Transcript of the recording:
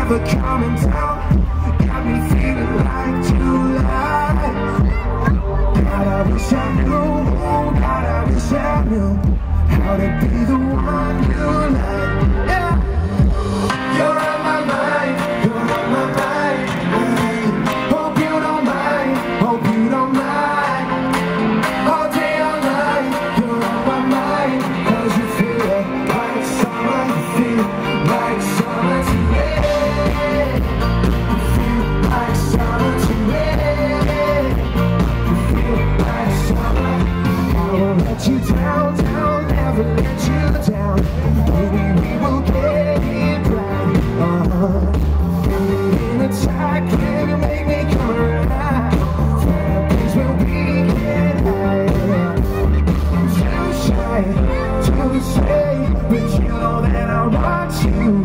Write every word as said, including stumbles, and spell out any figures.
never coming down. Got me feeling like July. God, I wish I knew, God, I wish I knew how to be the one you like. Yeah. You're on my mind, you're on my mind. Hope you don't mind, hope you don't mind. All day, all night, you're on my mind. Cause you feel like summer, you feel like summer to me. You feel like summer to me. You feel like summer. I won't let you down, down, never let you down. Baby, we will get it right. Uh-huh. In the time, can you make me come around? Find a place where we get high. Too shy to say, but you know that I want you.